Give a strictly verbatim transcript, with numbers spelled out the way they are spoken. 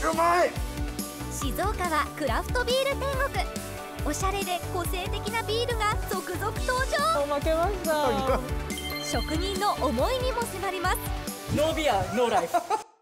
うまい。 静岡はクラフトビール天国。おしゃれで個性的なビールが続々登場。 負けました。 職人の思いにも迫ります。 ノービアノーライフ。